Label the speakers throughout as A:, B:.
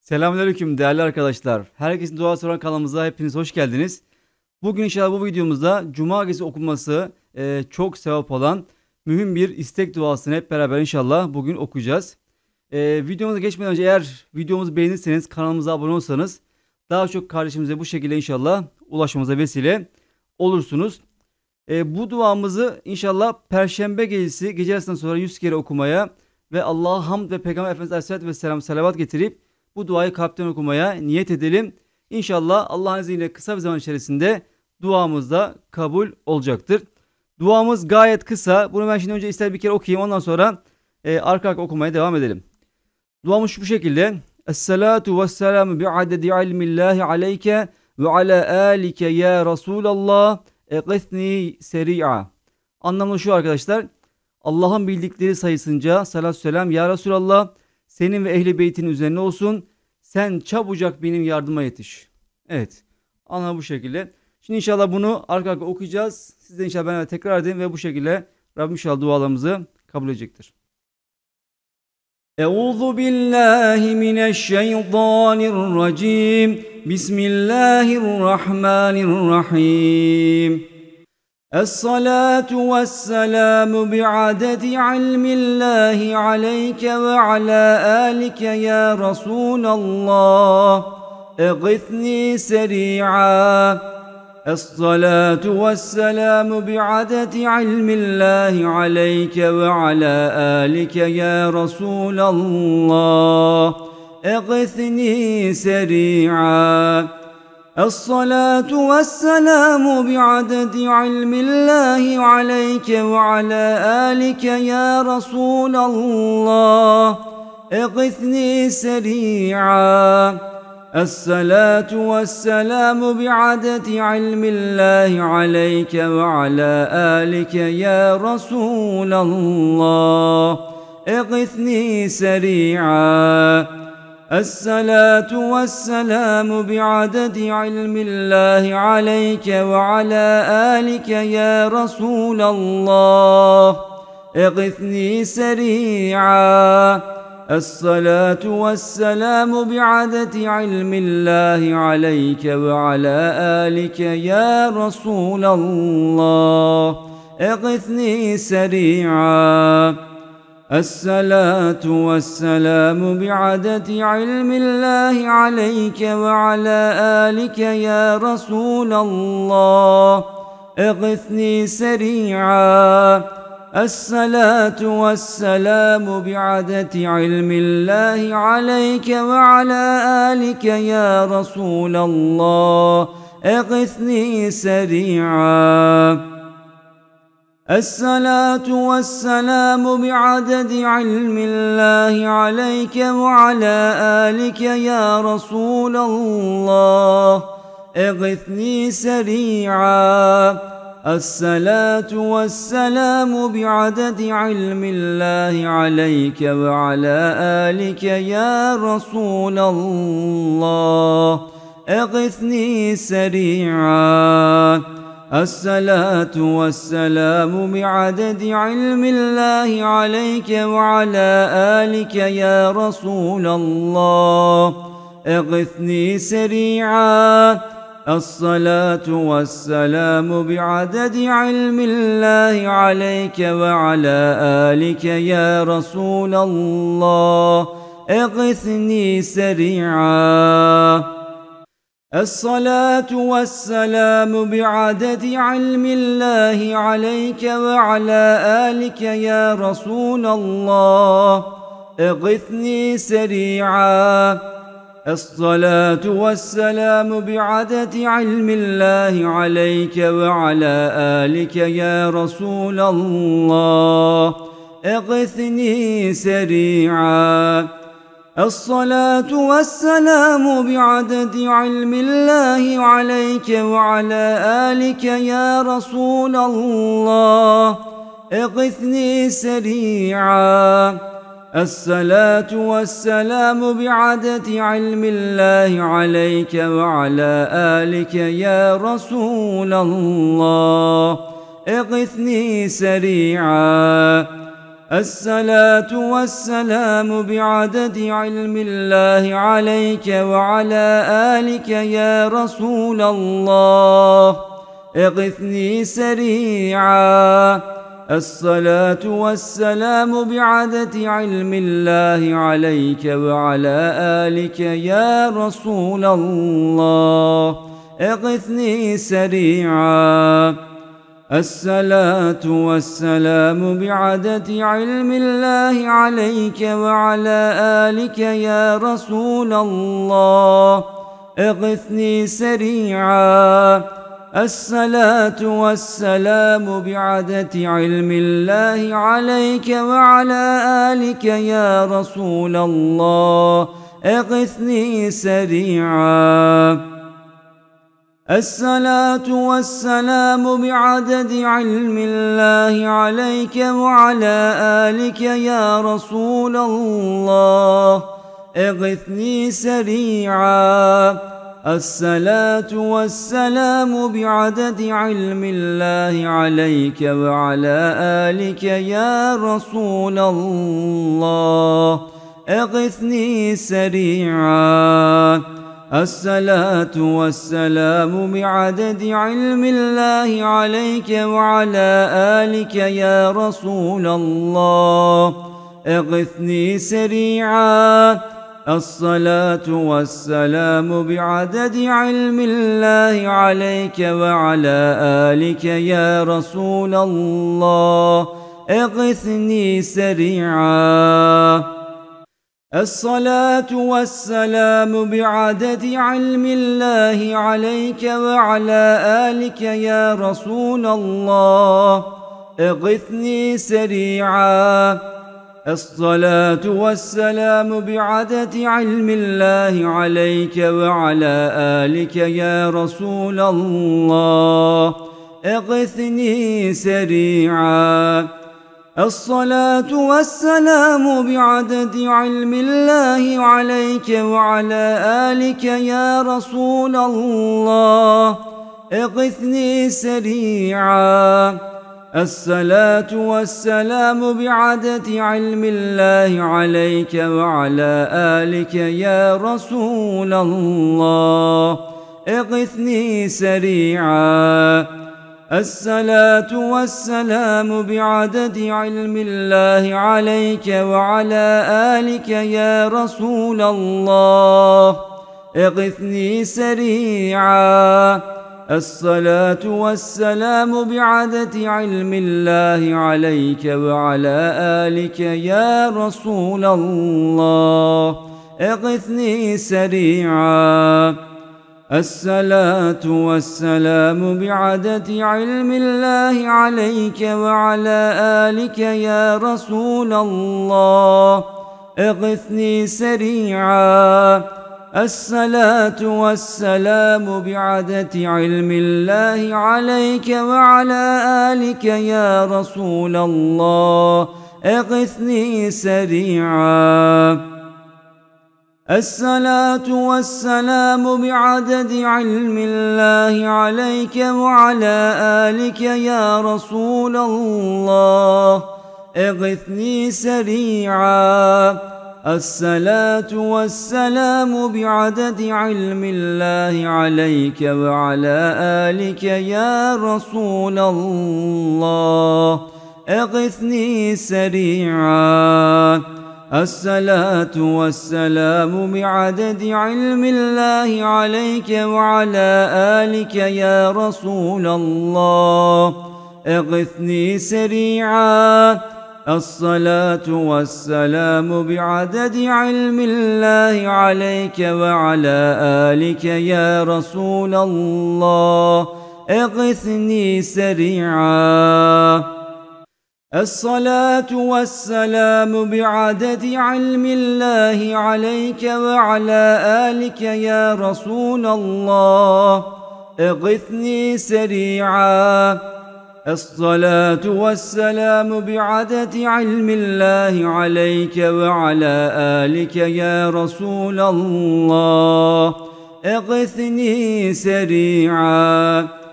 A: Selamünaleyküm değerli arkadaşlar. Herkesin dua soran kanalımıza hepiniz hoş geldiniz. Bugün inşallah bu videomuzda Cuma gecesi okunması çok sevap olan mühim bir istek duasını hep beraber inşallah bugün okuyacağız. Videomuza geçmeden önce eğer videomuzu beğenirseniz kanalımıza abone olsanız daha çok kardeşimize bu şekilde inşallah ulaşmamıza vesile olursunuz. Bu duamızı inşallah Perşembe gecesi gece yarısından sonra 100 kere okumaya ve Allah'a hamd ve Peygamber Efendimiz Aleyhisselatü Vesselam salavat getirip bu duayı kalpten okumaya niyet edelim. İnşallah Allah'ın izniyle kısa bir zaman içerisinde duamız da kabul olacaktır. Duamız gayet kısa. Bunu ben şimdi önce ister bir kere okuyayım, ondan sonra arka arka okumaya devam edelim. Duamız bu şekilde. Esselatu vesselamu bi'adedi ilmillahi aleyke ve ala alike ya Resulallah eqithni seri'a. Anlamı şu arkadaşlar. Allah'ın bildikleri sayısınca salatü selam ya Resulallah senin ve ehli beytin üzerine olsun. Sen çabucak benim yardıma yetiş. Evet. Anlamı bu şekilde. Şimdi inşallah bunu arka arka okuyacağız. Siz de inşallah beraber tekrar edin ve bu şekilde Rabbim inşallah dualarımızı kabul edecektir. Euzu billahi mineşşeytanirracim. Bismillahirrahmanirrahim. الصلاة والسلام بعدد علم الله عليك وعلى آلك يا رسول الله اغثني سريعا الصلاة والسلام بعدد علم الله عليك وعلى آلك يا رسول الله اغثني سريعا الصلاة والسلام بعدد علم الله عليك وعلى آلك يا رسول الله اغثني سريعا الصلاة والسلام بعدد علم الله عليك وعلى آلك يا رسول الله اغثني سريعا الصلاة والسلام بعدد علم الله عليك وعلى آلك يا رسول الله اغثني سريعا الصلاة والسلام بعدد علم الله عليك وعلى آلك يا رسول الله اغثني سريعا الصلاة والسلام بعدد علم الله عليك وعلى آلك يا رسول الله اغثني سريعا الصلاة والسلام بعدد علم الله عليك وعلى آلك يا رسول الله اغثني سريعا الصلاة والسلام بعدد علم الله عليك وعلى آلك يا رسول الله اغثني سريعا الصلاة والسلام بعدد علم الله عليك وعلى آلك يا رسول الله اغثني سريعا الصلاة والسلام بعدد علم الله عليك وعلى آلك يا رسول الله اغثني سريعا الصلاة والسلام بعدد علم الله عليك وعلى آلك يا رسول الله اغثني سريعا الصلاة والسلام بعدد علم الله عليك وعلى آلك يا رسول الله اغثني سريعا الصلاة والسلام بعدد علم الله عليك وعلى آلك يا رسول الله اغثني سريعا الصلاة والسلام بعدد علم الله عليك وعلى آلك يا رسول الله اغثني سريعا الصلاة والسلام بعدد علم الله عليك وعلى آلك يا رسول الله اغثني سريعا الصلاة والسلام بعدد علم الله عليك وعلى آلك يا رسول الله اغثني سريعا. الصلاة والسلام بعدد علم الله عليك وعلى آلك يا رسول الله اغثني سريعا. الصلاة والسلام بعدد علم الله عليك وعلى آلك يا رسول الله اغثني سريعا. الصلاة والسلام بعدد علم الله عليك وعلى آلك يا رسول الله اغثني سريعا. الصلاة والسلام بعدد علم الله عليك وعلى آلك يا رسول الله اغثني سريعا. الصلاة والسلام بعدد علم الله عليك وعلى آلك يا رسول الله اغثني سريعا. الصلاة والسلام بعدد علم الله عليك وعلى آلك يا رسول الله اغثني سريعا. الصلاة والسلام بعدد علم الله عليك وعلى آلك يا رسول الله اغثني سريعا. الصلاة والسلام بعدد علم الله عليك وعلى آلك يا رسول الله اغثني سريعا. الصلاة والسلام بعدد علم الله عليك وعلى آلك يا رسول الله اغثني سريعا. الصلاة والسلام بعدد علم الله عليك وعلى آلك يا رسول الله اغثني سريعا. الصلاة والسلام بعدد علم الله عليك وعلى آلك يا رسول الله اغثني سريعا. الصلاة والسلام بعدد علم الله عليك وعلى آلك يا رسول الله اغثني سريعا. الصلاة والسلام بعدد علم الله عليك وعلى آلك يا رسول الله اغثني سريعا. الصلاة والسلام بعدد علم الله عليك وعلى آلك يا رسول الله اغثني سريعا. الصلاة والسلام بعدد علم الله عليك وعلى آلك يا رسول الله اغثني سريعا. الصلاة والسلام بعدد علم الله عليك وعلى آلك يا رسول الله اغثني سريعا. الصلاة والسلام بعدد علم الله عليك وعلى آلك يا رسول الله اغثني سريعا. الصلاة والسلام بعدد علم الله عليك وعلى آلك يا رسول الله اغثني سريعا. الصلاة والسلام بعدد علم الله عليك وعلى آلك يا رسول الله اغثني سريعا. الصلاة والسلام بعدد علم الله عليك وعلى آلك يا رسول الله اغثني سريعا. الصلاة والسلام بعدد علم الله عليك وعلى آلك يا رسول الله اغثني سريعا.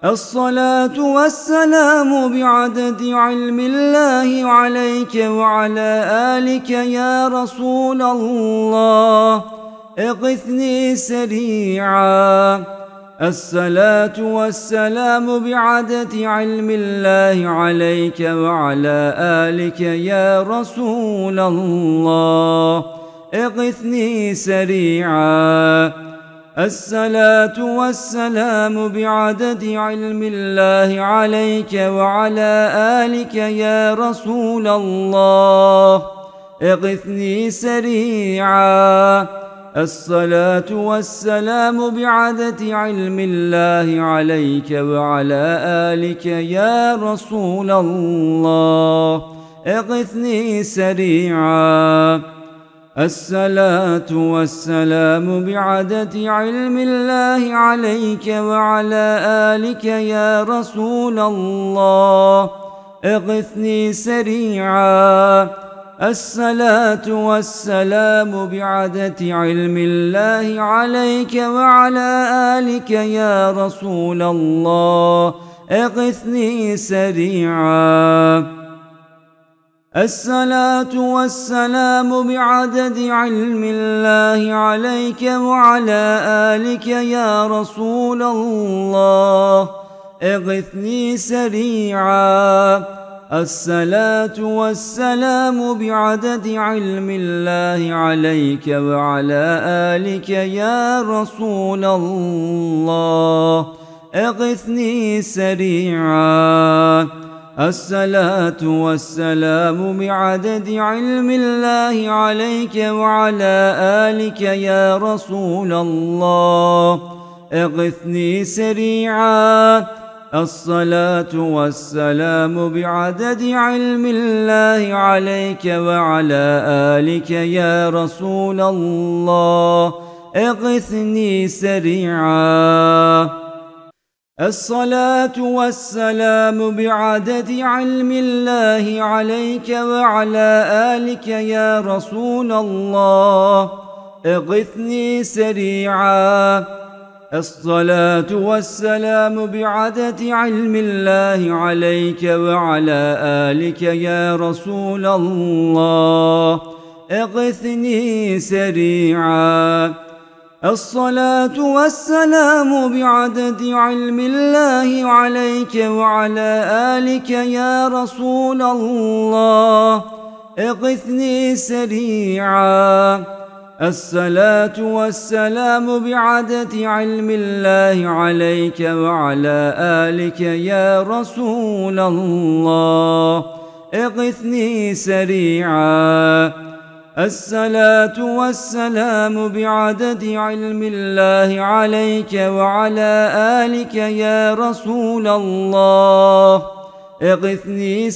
A: الصلاة والسلام بعدد علم الله عليك وعلى آلك يا رسول الله اغثني سريعا. الصلاة والسلام بعدد علم الله عليك وعلى آلك يا رسول الله اغثني سريعا. الصلاة والسلام بعدد علم الله عليك وعلى آلك يا رسول الله اغثني سريعا. الصلاة والسلام بعدد علم الله عليك وعلى آلك يا رسول الله اغثني سريعا. الصلاة والسلام بعدد علم الله عليك وعلى آلك يا رسول الله اغثني سريعا. الصلاة والسلام بعدد علم الله عليك وعلى آلك يا رسول الله اغثني سريعا. الصلاة والسلام بعدد علم الله عليك وعلى آلك يا رسول الله اغثني سريعا. الصلاة والسلام بعدد علم الله عليك وعلى آلك يا رسول الله اغثني سريعا. الصلاة والسلام بعدد علم الله عليك وعلى آلك يا رسول الله اغثني سريعا. الصلاة والسلام بعدد علم الله عليك وعلى آلك يا رسول الله اغثني سريعا. الصلاة والسلام بعدد علم الله عليك وعلى آلك يا رسول الله اغثني سريعا. الصلاة والسلام بعدد علم الله عليك وعلى آلك يا رسول الله اغثني سريعا. الصلاة والسلام بعدد علم الله عليك وعلى آلك يا رسول الله اغثني سريعا. الصلاة والسلام بعدد علم الله عليك وعلى آلك يا رسول الله اغثني سريعا. الصلاة والسلام بعدد علم الله عليك وعلى آلك يا رسول الله اغثني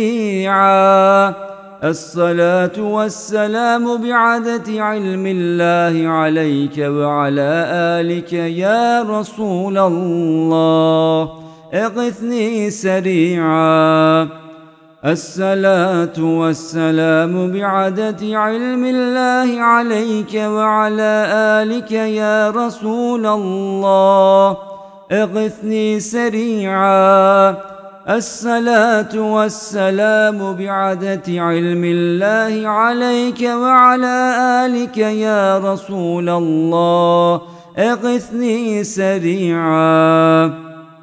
A: سريعا. الصلاة والسلام بعدد علم الله عليك وعلى آلك يا رسول الله اغثني سريعا. الصلاة والسلام بعدد علم الله عليك وعلى آلك يا رسول الله اغثني سريعا. الصلاة والسلام بعدد علم الله عليك وعلى آلك يا رسول الله اغثني سريعا.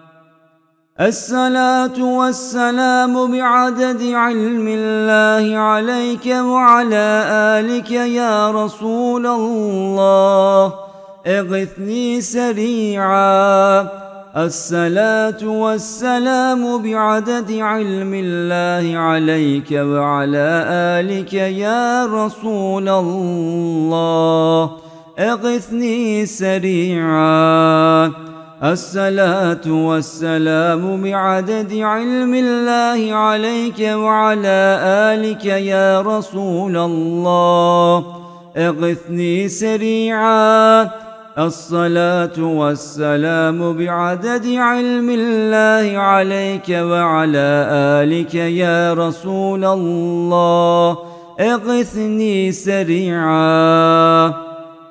A: الصلاة والسلام بعدد علم الله عليك وعلى آلك يا رسول الله اغثني سريعا. الصلاة والسلام بعدد علم الله عليك وعلى آلك يا رسول الله اغثني سريعا. الصلاة والسلام بعدد علم الله عليك وعلى آلك يا رسول الله اغثني سريعا. الصلاة والسلام بعدد علم الله عليك وعلى آلك يا رسول الله اغثني سريعا.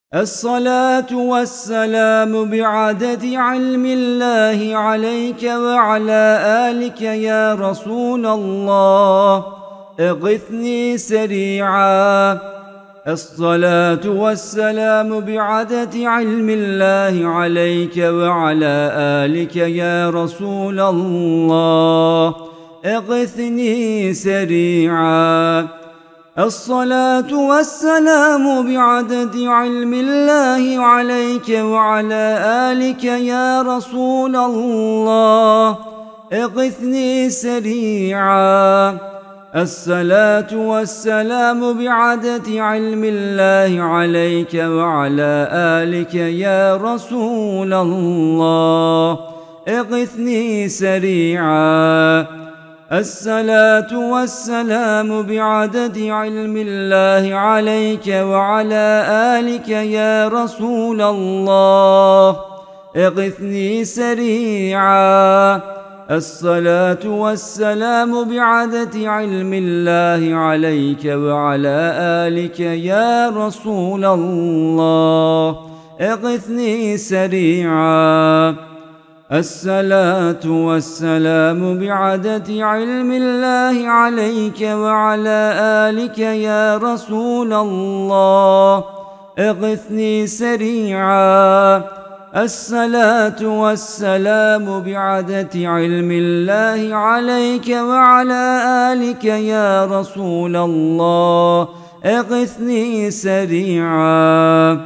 A: الصلاة والسلام بعدد علم الله عليك وعلى آلك يا رسول الله اغثني سريعا. الصلاة والسلام بعدد علم الله عليك وعلى آلك يا رسول الله اغثني سريعا. الصلاة والسلام بعدد علم الله عليك وعلى آلك يا رسول الله اغثني سريعا. الصلاة والسلام بعدد علم الله عليك وعلى آلك يا رسول الله اغثني سريعا. الصلاة والسلام بعدد علم الله عليك وعلى آلك يا رسول الله اغثني سريعا. الصلاة والسلام بعدد علم الله عليك وعلى آلك يا رسول الله اغثني سريعا. الصلاة والسلام بعدد علم الله عليك وعلى آلك يا رسول الله اغثني سريعا. الصلاة والسلام بعدد علم الله عليك وعلى آلك يا رسول الله اغثني سريعا.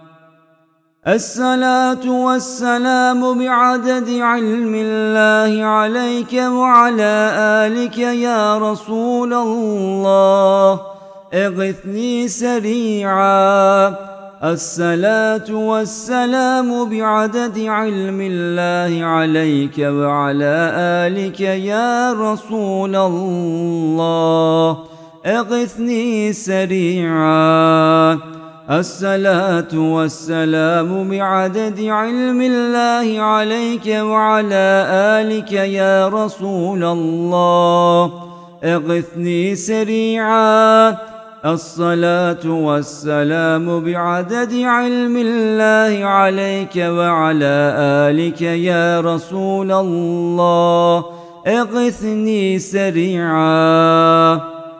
A: الصلاة والسلام بعدد علم الله عليك وعلى آلك يا رسول الله اغثني سريعا. الصلاة والسلام بعدد علم الله عليك وعلى آلك يا رسول الله اغثني سريعا. الصلاة والسلام بعدد علم الله عليك وعلى آلك يا رسول الله اغثني سريعا. الصلاة والسلام بعدد علم الله عليك وعلى آلك يا رسول الله اغثني سريعا.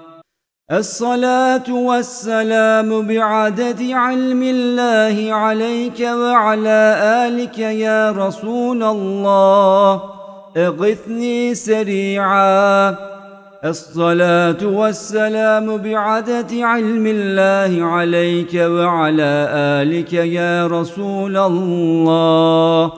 A: الصلاة والسلام بعدد علم الله عليك وعلى آلك يا رسول الله اغثني سريعا. الصلاة والسلام بعدد علم الله عليك وعلى آلك يا رسول الله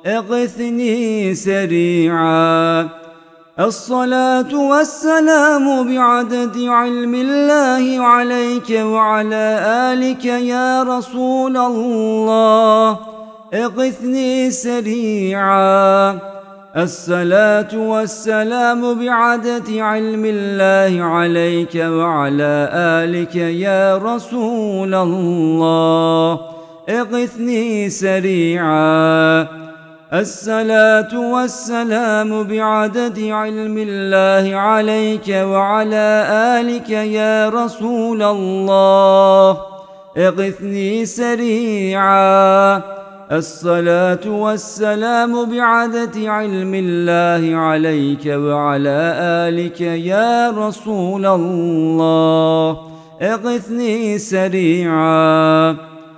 A: اغثني سريعا. الصلاة والسلام بعدد علم الله عليك وعلى آلك يا رسول الله اغثني سريعا. الصلاة والسلام بعدد علم الله عليك وعلى آلك يا رسول الله اغثني سريعا. الصلاة والسلام بعدد علم الله عليك وعلى آلك يا رسول الله اغثني سريعا. الصلاة والسلام بعدد علم الله عليك وعلى آلك يا رسول الله اغثني سريعا.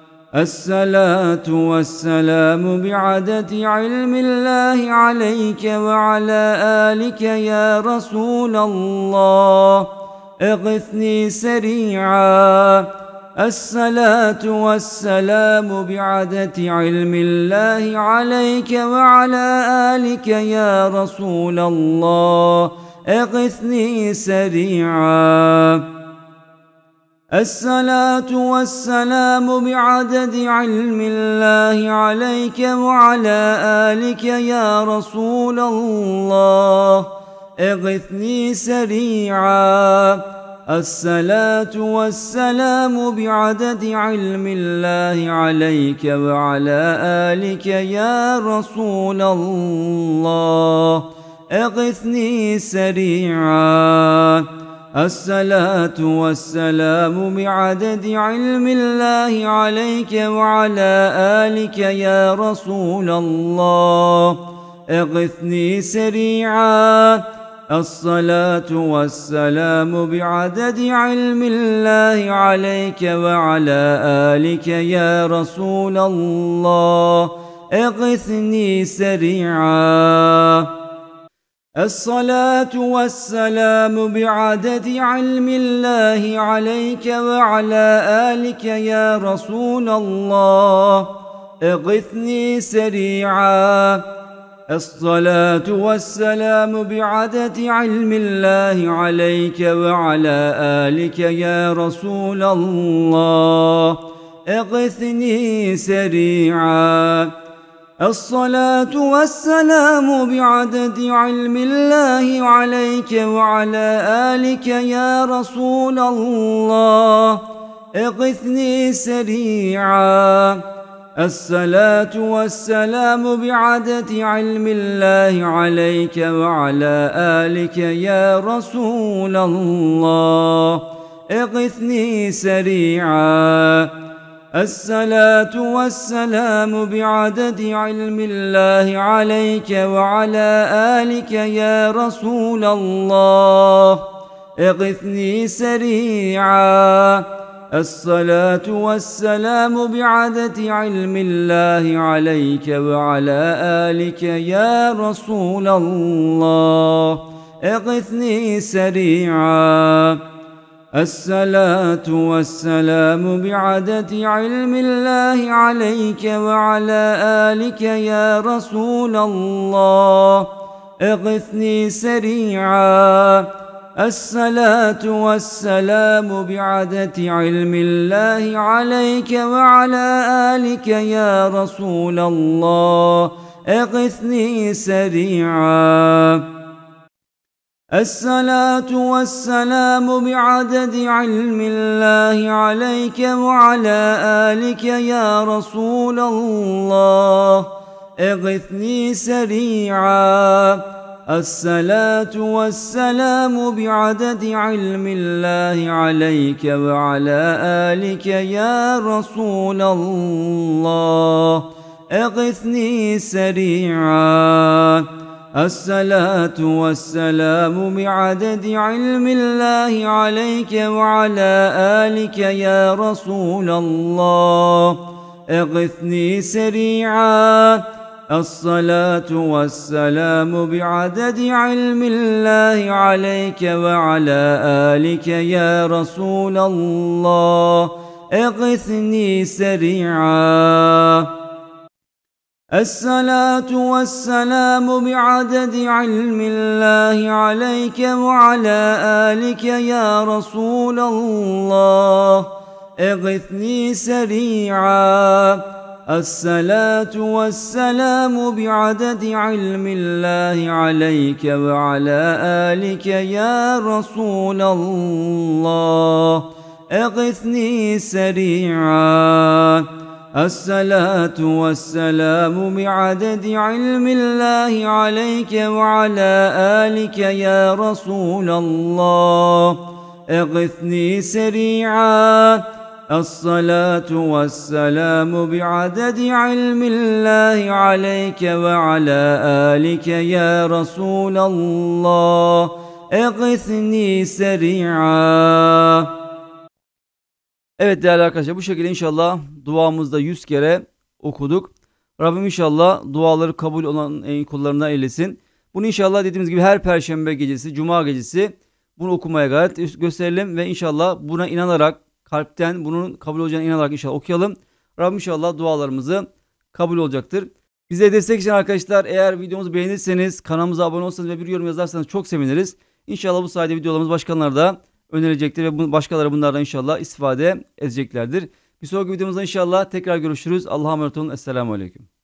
A: الصلاة والسلام بعدد علم الله عليك وعلى آلك يا رسول الله اغثني سريعا. الصلاة والسلام بعدد علم الله عليك وعلى آلك يا رسول الله اغثني سريعا. الصلاة والسلام بعدد علم الله عليك وعلى آلك يا رسول الله اغثني سريعا. الصلاة والسلام بعدد علم الله عليك وعلى آلك يا رسول الله اغثني سريعا. الصلاة والسلام بعدد علم الله عليك وعلى آلك يا رسول الله اغثني سريعا. الصلاة والسلام بعدد علم الله عليك وعلى آلك يا رسول الله اغثني سريعا. الصلاة والسلام بعدد علم الله عليك وعلى آلك يا رسول الله اغثني سريعا. الصلاة والسلام بعدد علم الله عليك وعلى آلك يا رسول الله اغثني سريعا. الصلاة والسلام بعدد علم الله عليك وعلى آلك يا رسول الله اغثني سريعا. الصلاة والسلام بعدد علم الله عليك وعلى آلك يا رسول الله اغثني سريعا. الصلاة والسلام بعدد علم الله عليك وعلى آلك يا رسول الله اغثني سريعا. الصلاة والسلام بعدد علم الله عليك وعلى آلك يا رسول الله اغثني سريعا. الصلاة والسلام بعدد علم الله عليك وعلى آلك يا رسول الله اغثني سريعا. الصلاة والسلام بعدد علم الله عليك وعلى آلك يا رسول الله اغثني سريعا. الصلاة والسلام بعدد علم الله عليك وعلى آلك يا رسول الله اغثني سريعا. الصلاة والسلام بعدد علم الله عليك وعلى آلك يا رسول الله اغثني سريعا. الصلاة والسلام بعدد علم الله عليك وعلى آلك يا رسول الله اغثني سريعا. الصلاة والسلام بعدد علم الله عليك وعلى آلك يا رسول الله اغثني سريعا. الصلاة والسلام بعدد علم الله عليك وعلى آلك يا رسول الله اغثني سريعا. الصلاة والسلام بعدد علم الله عليك وعلى آلك يا رسول الله اغثني سريعا. الصلاة والسلام بعدد علم الله عليك وعلى آلك يا رسول الله اغثني سريعا. الصلاة والسلام بعدد علم الله عليك وعلى آلك يا رسول الله اغثني سريعا. Evet değerli arkadaşlar, bu şekilde inşallah duamızda 100 kere okuduk. Rabbim inşallah duaları kabul olan kullarından eylesin. Bunu inşallah dediğimiz gibi her perşembe gecesi, cuma gecesi bunu okumaya gayret gösterelim ve inşallah buna inanarak, kalpten bunun kabul olacağına inanarak inşallah okuyalım. Rabbim inşallah dualarımızı kabul olacaktır. Bize destek için arkadaşlar, eğer videomuzu beğenirseniz, kanalımıza abone olursanız ve bir yorum yazarsanız çok seviniriz. İnşallah bu sayede videolarımız başkalarına da önerilecektir ve başkaları bunlardan inşallah istifade edeceklerdir. Bir sonraki videomuzda inşallah tekrar görüşürüz. Allah'a emanet olun. Esselamu Aleyküm.